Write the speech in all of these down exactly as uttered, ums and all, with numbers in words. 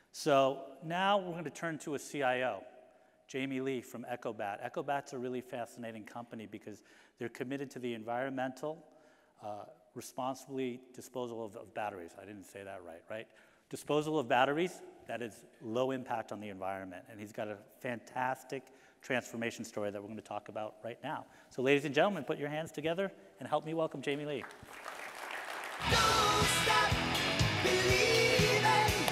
So now we're going to turn to a C I O, Jamie Lee from Ecobat. Ecobat's a really fascinating company because they're committed to the environmental, uh, responsibly disposal of, of batteries. I didn't say that right, right? Disposal of batteries, that is low impact on the environment. And he's got a fantastic transformation story that we're going to talk about right now. So ladies and gentlemen, put your hands together and help me welcome Jamie Lee. Don't stop believing.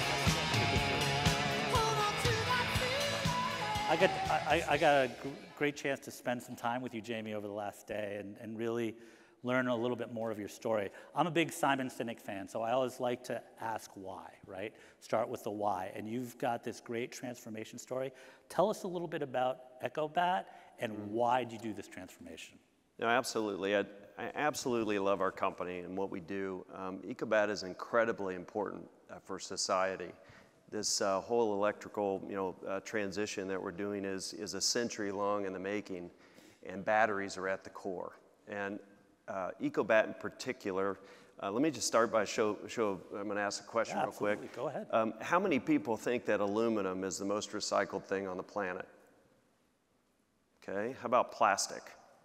Hold on to that feeling. I got, I, I got a great chance to spend some time with you, Jamie, over the last day and, and really learn a little bit more of your story. I'm a big Simon Sinek fan, so I always like to ask why, right? Start with the why. And you've got this great transformation story. Tell us a little bit about Ecobat and why did you do this transformation? No, absolutely. I, I absolutely love our company and what we do. Um, Ecobat is incredibly important uh, for society. This uh, whole electrical, you know, uh, transition that we're doing is, is a century long in the making, and batteries are at the core. And uh, Ecobat in particular, uh, let me just start by show, show I'm going to ask a question yeah, real quick. Absolutely. Go ahead. Um, how many people think that aluminum is the most recycled thing on the planet? Okay, how about plastic?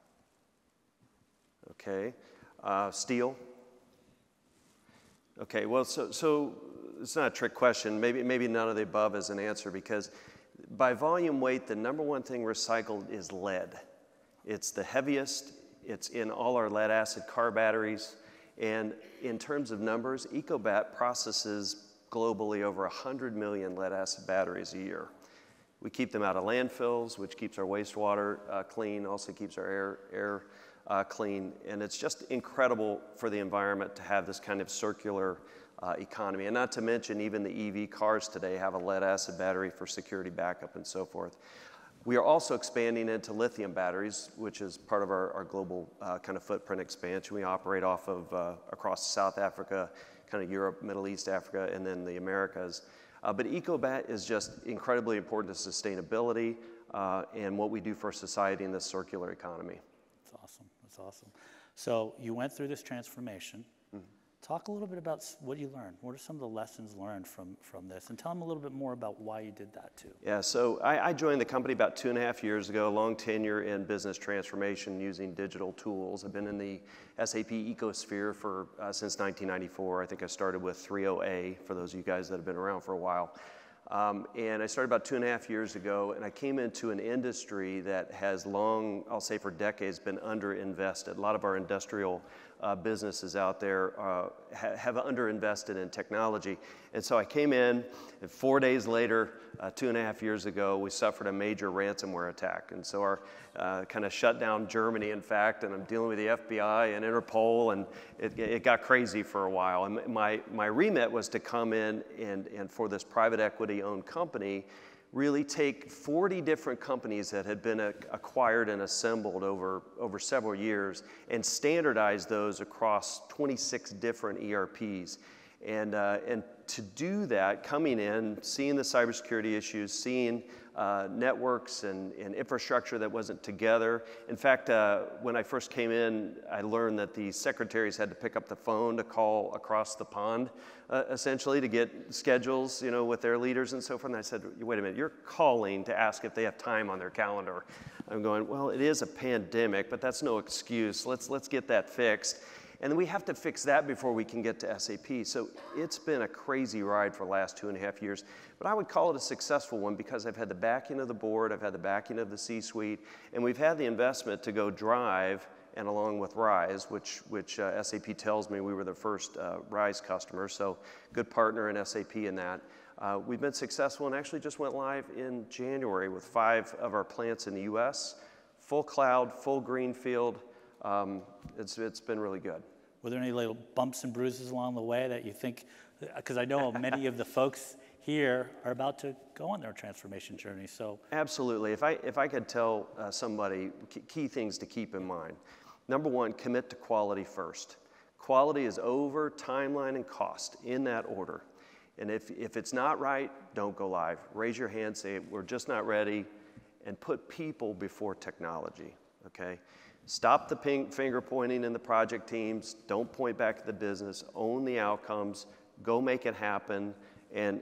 Okay, uh, steel? Okay, well, so, so it's not a trick question. Maybe, maybe none of the above is an answer because by volume weight, the number one thing recycled is lead. It's the heaviest. It's in all our lead acid car batteries. And in terms of numbers, Ecobat processes globally over one hundred million lead acid batteries a year. We keep them out of landfills, which keeps our wastewater uh, clean, also keeps our air, air uh, clean. And it's just incredible for the environment to have this kind of circular uh, economy. And not to mention, even the E V cars today have a lead acid battery for security backup and so forth. We are also expanding into lithium batteries, which is part of our, our global uh, kind of footprint expansion. We operate off of uh, across South Africa, kind of Europe, Middle East, Africa, and then the Americas. Uh, but Ecobat is just incredibly important to sustainability uh, and what we do for society in this circular economy. That's awesome. That's awesome. So you went through this transformation. Mm-hmm. Talk a little bit about what you learned. What are some of the lessons learned from, from this? And tell them a little bit more about why you did that too. Yeah, so I, I joined the company about two and a half years ago, long tenure in business transformation using digital tools. I've been in the S A P ecosphere for, uh, since nineteen ninety-four. I think I started with three point oh A, for those of you guys that have been around for a while. Um, and I started about two and a half years ago, and I came into an industry that has long, I'll say for decades, been underinvested. A lot of our industrial uh, businesses out there uh, ha have underinvested in technology. And so I came in, and four days later, uh, two and a half years ago, we suffered a major ransomware attack. And so our uh, kind of shut down Germany, in fact, and I'm dealing with the F B I and Interpol, and it, it got crazy for a while. And my, my remit was to come in and, and for this private equity-owned company, really take forty different companies that had been a, acquired and assembled over, over several years and standardize those across twenty-six different E R Ps. And, uh, and to do that, coming in, seeing the cybersecurity issues, seeing uh, networks and, and infrastructure that wasn't together. In fact, uh, when I first came in, I learned that the secretaries had to pick up the phone to call across the pond, uh, essentially, to get schedules, you know, with their leaders and so forth. And I said, wait a minute, you're calling to ask if they have time on their calendar. I'm going, well, it is a pandemic, but that's no excuse. Let's, let's get that fixed. And we have to fix that before we can get to S A P. So it's been a crazy ride for the last two and a half years. But I would call it a successful one because I've had the backing of the board, I've had the backing of the C-suite, and we've had the investment to go drive, and along with RISE, which, which uh, S A P tells me we were the first uh, RISE customer, so good partner in S A P in that. Uh, we've been successful and actually just went live in January with five of our plants in the U S, full cloud, full greenfield. Um, it's, it's been really good. Were there any little bumps and bruises along the way that you think, because I know many of the folks here are about to go on their transformation journey, so. Absolutely. If I, if I could tell uh, somebody key things to keep in mind. Number one, commit to quality first. Quality is over timeline and cost in that order. And if, if it's not right, don't go live. Raise your hand, say, we're just not ready, and put people before technology, okay? Stop the ping, finger pointing in the project teams. Don't point back at the business. Own the outcomes. Go make it happen. And, and,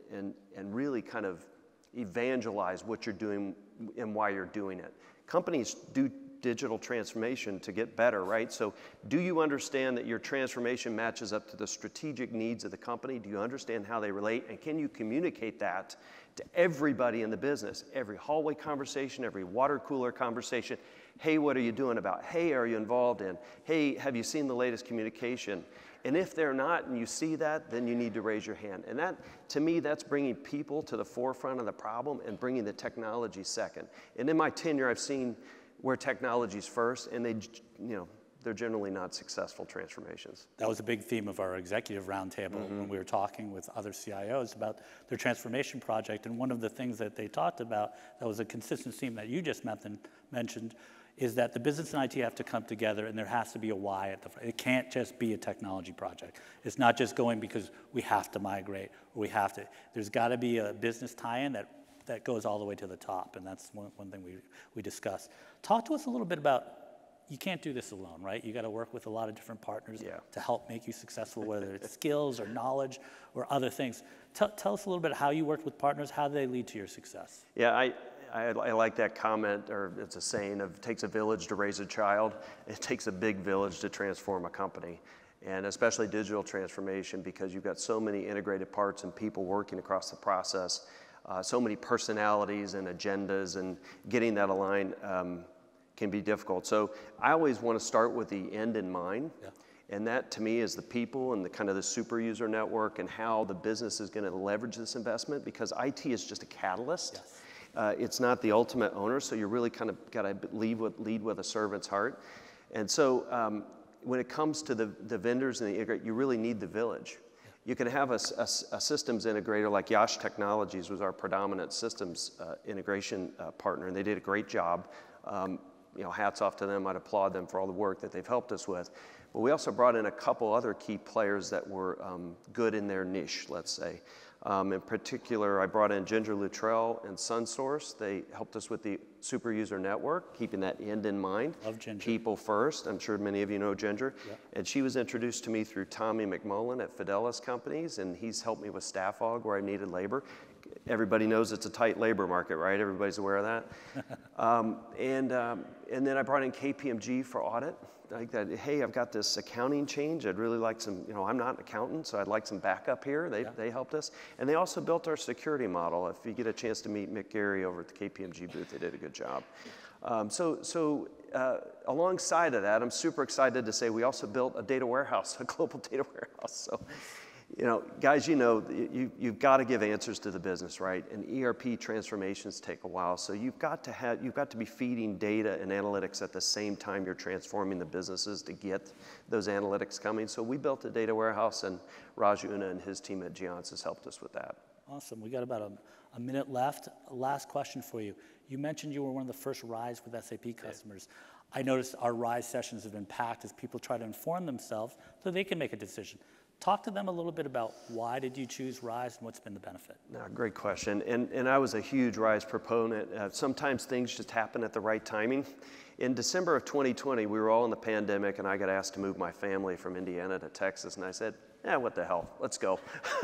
and, and really kind of evangelize what you're doing and why you're doing it. Companies do digital transformation to get better, right? So do you understand that your transformation matches up to the strategic needs of the company? Do you understand how they relate? And can you communicate that to everybody in the business? Every hallway conversation, every water cooler conversation. Hey, what are you doing about? Hey, are you involved in? Hey, have you seen the latest communication? And if they're not and you see that, then you need to raise your hand. And that, to me, that's bringing people to the forefront of the problem and bringing the technology second. And in my tenure, I've seen where technology's first, and they, you know, they're generally not successful transformations. That was a big theme of our executive roundtable mm-hmm. when we were talking with other C I Os about their transformation project. And one of the things that they talked about that was a consistent theme that you just mentioned is that the business and I T have to come together, and there has to be a why at the front. It can't just be a technology project. It's not just going because we have to migrate or we have to. There's got to be a business tie-in that, that goes all the way to the top, and that's one, one thing we, we discussed. Talk to us a little bit about, you can't do this alone, right? You got to work with a lot of different partners yeah. to help make you successful, whether it's skills or knowledge or other things. Tell, tell us a little bit how you work with partners, how they lead to your success. Yeah, I, I, I like that comment, or it's a saying of, it takes a village to raise a child. It takes a big village to transform a company, and especially digital transformation, because you've got so many integrated parts and people working across the process, uh, so many personalities and agendas, and getting that aligned um, can be difficult. So I always want to start with the end in mind. Yeah. And that, to me, is the people and the kind of the super user network and how the business is going to leverage this investment, because I T is just a catalyst. Yes. Uh, it's not the ultimate owner, so you really kind of got to lead with, lead with a servant's heart. And so um, when it comes to the, the vendors and the integrator, you really need the village. Yeah. You can have a, a, a systems integrator like YASH Technologies was our predominant systems uh, integration uh, partner, and they did a great job. Um, you know, hats off to them. I'd applaud them for all the work that they've helped us with. But we also brought in a couple other key players that were um, good in their niche, let's say. Um, in particular, I brought in Ginger Luttrell and SunSource. They helped us with the super user network, keeping that end in mind. Love Ginger. People first. I'm sure many of you know Ginger. Yeah. And she was introduced to me through Tommy McMullen at Fidelis Companies, and he's helped me with Staff Aug where I needed labor. Everybody knows it's a tight labor market, right? Everybody's aware of that. um, and, um, and then I brought in K P M G for audit. Like that, hey, I've got this accounting change. I'd really like some, you know, I'm not an accountant, so I'd like some backup here. They, yeah. they helped us. And they also built our security model. If you get a chance to meet Mick Gary over at the K P M G booth, they did a good job. Um, so so uh, alongside of that, I'm super excited to say we also built a data warehouse, a global data warehouse. So, you know, guys, you know, you, you've got to give answers to the business, right? And E R P transformations take a while. So you've got to have, you've got to be feeding data and analytics at the same time you're transforming the businesses to get those analytics coming. So we built a data warehouse, and Raj Una and his team at Giance has helped us with that. Awesome. We got about a, a minute left. Last question for you. You mentioned you were one of the first RISE with S A P customers. Yeah. I noticed our RISE sessions have been packed as people try to inform themselves so they can make a decision. Talk to them a little bit about why did you choose RISE and what's been the benefit? No, great question. And, and I was a huge RISE proponent. Uh, sometimes things just happen at the right timing. In December of twenty twenty, we were all in the pandemic, and I got asked to move my family from Indiana to Texas. And I said, yeah, what the hell? Let's go.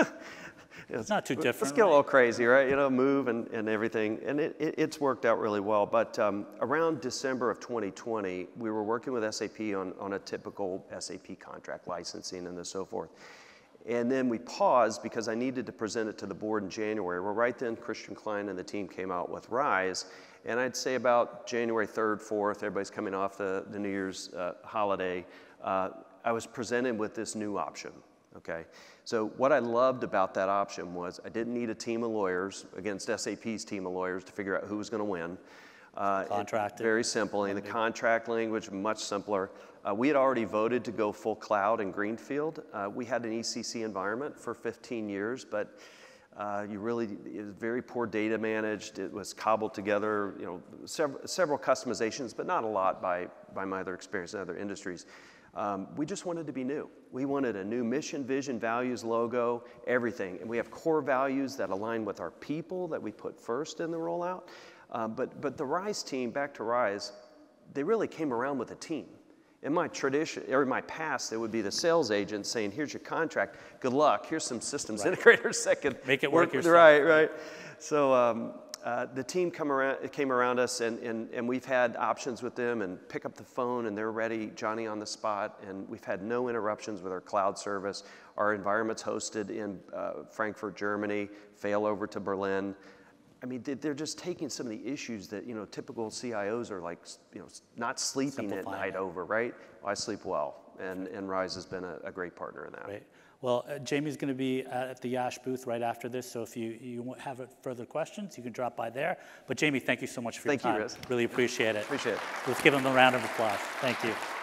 It's not too different. Let's get a little crazy, right? You know, move and, and everything. And it, it, it's worked out really well. But um, around December of twenty twenty, we were working with S A P on, on a typical S A P contract licensing and so forth. And then we paused because I needed to present it to the board in January. Well, right then, Christian Klein and the team came out with RISE. And I'd say about January third, fourth, everybody's coming off the, the New Year's uh, holiday, uh, I was presented with this new option. Okay, so what I loved about that option was I didn't need a team of lawyers against S A P's team of lawyers to figure out who was going to win. Uh, Contracted. Very simple, and the contract language much simpler. Uh, we had already voted to go full cloud in Greenfield. Uh, we had an E C C environment for fifteen years, but uh, you really, it was very poor data managed. It was cobbled together, you know, several, several customizations, but not a lot by, by my other experience in other industries. Um, we just wanted to be new. We wanted a new mission, vision, values, logo, everything. And we have core values that align with our people that we put first in the rollout. Um, but, but the RISE team, back to RISE, they really came around with a team. In my tradition, or in my past, it would be the sales agent saying, here's your contract, good luck, here's some systems Right. integrators that can Make it work with- yourself. Right, right. So um, uh, the team come around, came around us, and, and, and we've had options with them, and pick up the phone, and they're ready, Johnny on the spot, and we've had no interruptions with our cloud service. Our environment's hosted in uh, Frankfurt, Germany, fail over to Berlin. I mean, they- they're just taking some of the issues that, you know, typical C I Os are like, you know, not sleeping at Simplifying night it. over, right? Well, I sleep well, and, and Rise has been a, a great partner in that. Right. Well, uh, Jamie's going to be at the YASH booth right after this, so if you, you want- have further questions, you can drop by there. But Jamie, thank you so much for Thank you, your time. Riz. Really appreciate it. Appreciate it. Let's give him a round of applause. Thank you.